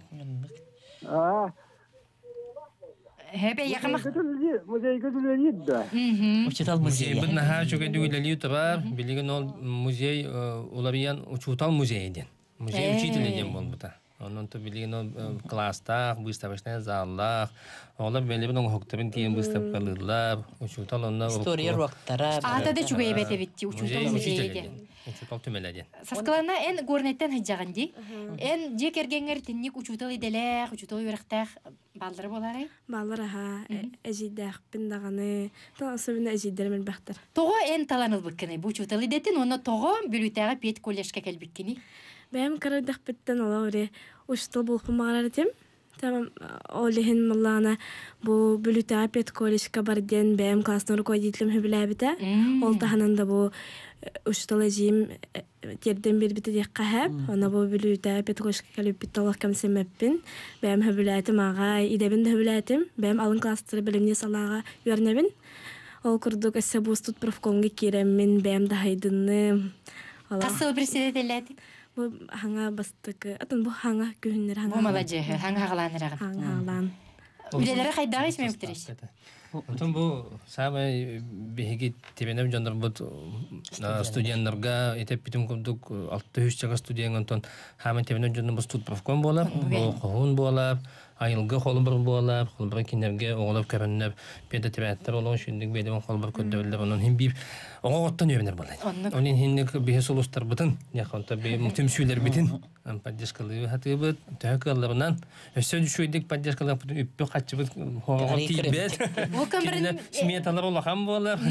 Hebe yakmak. Muzey gödülüydü de. Uçutal muzey. Muzey bunna ha çok edüyleliyor tabar. Bilgin ol muzey olabilen uçutal muzeyden. Muzey uçutileden bol buta. Onun to bilgin ol klasta, выставочная залlar. Ola belli bir hoktabın tiyen выставка kalırlar. Uçutal onlar. Historia roktara. Ата да чугай бете битти учутал музейде. Учутал түмеледен. Саскалана эн горнеттен хаҗаганди. Эн жекергенгер тинник учутал иделер, учутал юрактах балдары болары. Баллар ха эжидах биндаганы. Та особенно эжидер мен бахтар. Того эн таланыл биккене бу учутал идетин, оны того бүлүтәгә пет коллежка келбиккени. Бәм карадах биттен алавре. Уштал булып магарар тем. Tamam, олehen муллана бу бүлүтә пет коллежка барден бәм классны руководителем хөбиләбите. Ол таханында бу ушталы жим терден бер бите дик кахап, ана бу бүлүтә пет коллежка калып битталар камсемеппин. Бәм хөбиләтем ага, идебин хөбиләтем, бәм алын класстары белемне салага йөрнәбин. Ол курдук эссе бу студ профкомга киреммин, бәм да хайдынны. Касыл председателяти. Бу ханга бастыкы, атын бу ханга күннер ханга. Бу молодежь, ханга халанырагы. Хангалан. Үлеләре кайдагы исме битериш. Антон бу самый беги тебенем жандар бут студентларга этеп битим курдук 600 чага студент антон хамын тебенем жандар бу студ профком болар, бу кохун болар, айылгы холбар болар, холбар кинерге оглап көрүнөп, педе тебеттер олон шүндүк бедем холбар көдөбөлдөр онун хим бип оготтон өбөнөр болар. Онун хинник бие солустар бутун, яконта бе мутимсүйлөр битин, поддержкалуу хатыбыт, төкөллөрүнөн өсө düşüydük поддержкалар бутун үппө качыбыт хого тийбет. Сметалар улахан болар.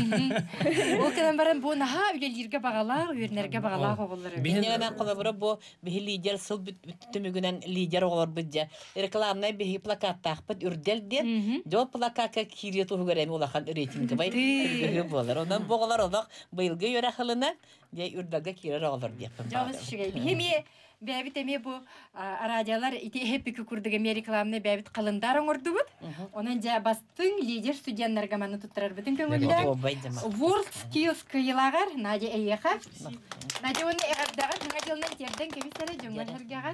Ол кембарен бу наха үлелерге багалар, үйрнерге багалар оголлары. Биннен колабора бу бихи лидер сыл бүтүмүгүнөн лидер оголор бижja. Рекламный бихи плакаттах бит үрделден, жо плакатка кирет угурем улахан рейтинги бай. Болар. Ондан боголар одак быйылгы йөрә хылына, я үрдәгә кирер оголор дип. Жавыз шигей. Бихеме бәбит эме бу радиолар ити хеппики курдыгы рекламны бәбит кылындар оңордубут. Онан жа бастың лидер студентларга маны туттырар битин көңүлдө. World Skills кыйлагар Надя Эйеха. Надя оны эгардаган хаңа терден кебиселе жөңгөлөргө.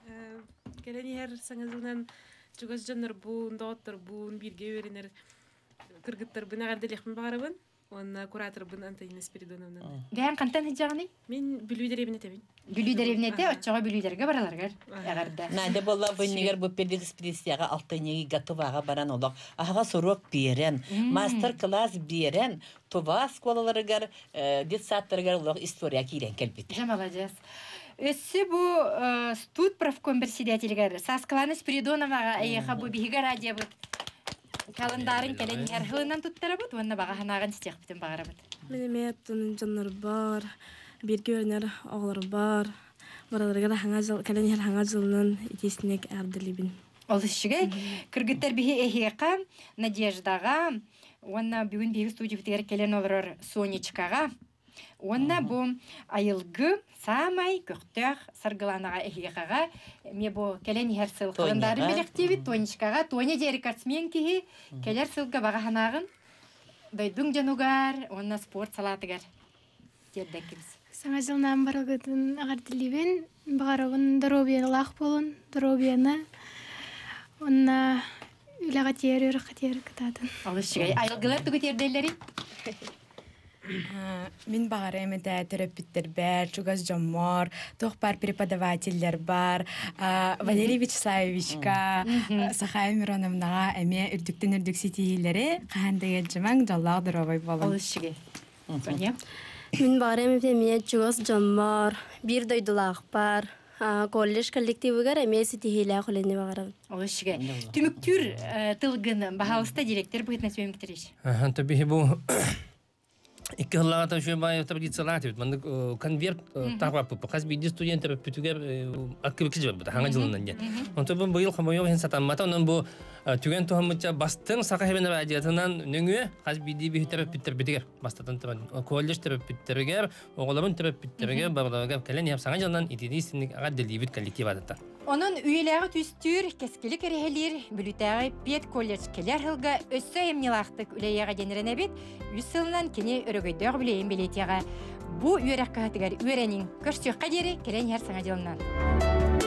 Келени һәр саңызынан чугас жаннар бу, доктор бу, бирге өренер кыргыттар бына гарделехме барабын. Он куратор бун Антонина Спиридоновна. Бән кантан хиҗагыны? Мен Бүлүдеревне тебин. Бүлүдеревнете оччога бүлүдерге бараларга. Ягарда. Надя болла быннигер бу педагогическияга алтынеги готовага баран олог. Ага сурок берен, мастер-класс берен, това школаларыгар, детсаттарыгар олог история кирен келбит. Молодец. Өссі бу студ профком председателгер Саскалана Спиридоновага эйха бу биге радио бут. Календарын келен һәр хылынан туттара бут, онна бага ханаган стех битен багара бут. Менемет жаннар бар, бирге өрнер оғлар бар. Бараларга хаңа жыл, кәлен хаңа жылынан итесінек әрділебін. Ол ішіге, кіргіттер бігі эхеқа, Надеждаға, онна бүгін бейгі студия бітігер келен олар Сонечкаға, онна бұл айылғы самай көқтөк саргыланаға эхеқаға, ме бұл келен ехер сылқылындарын біліктебі Тонечкаға, Тоня дерекартсмен кейі, келер сылға баға ханағын, дойдың жануғар, онна спорт салатығар. Дердекіміз. Саңа жылынан барылғытын ағардылебен, бағарауын дұробияны лақ болын, дұробияны онна үліға тері, үріға тері кітадын. Ал үшігай, айылғылар түгі терделері? Мен бағары әметі терапевттер бәр, чугас жомор, тоқ бар преподавательдер бар, Валерий Вячеславовичка, Сахая Мироновнаға әме үрдіктен үрдік сетейлері қағандығы жымаң жаллағы дұробай болын. Ал үшігай. Соня? Мен бағары әметі әме чугас жомор, бір дойдылақ бар, колледж коллективігер әмесі тихейлі қолені бағарам. Ол үшіге. Түміктүр тылғын бағалыста директор бұғытна сөйім кетереш? Табихи бұл Ikke hallata şu bay tabii salati man konvert taraf bu kas bir studentler pütüger aktivite var bu hangi yılından ya. Ondan bu yıl kamuoyu hen satanmata onun bu tügen tohumça bastın saka hemen vaciyatından nöngü kas bir taraf pütüger bastatan taban kolej taraf pütüger oğlanın taraf pütüger bağda kalen yap sanki yıldan ididisini aga delibit kolektif adı. Onun üyeleri tüstür, keskelik erehelir, bülütəği pet kollej keler hılga össü emnilaqtık üleyeğe denirene bit, 100 yılından keni örgöydör bileyin biletiyəğe. Bu üyerek kahtıgar üyerenin körsüq kaderi keren yer sana yılından.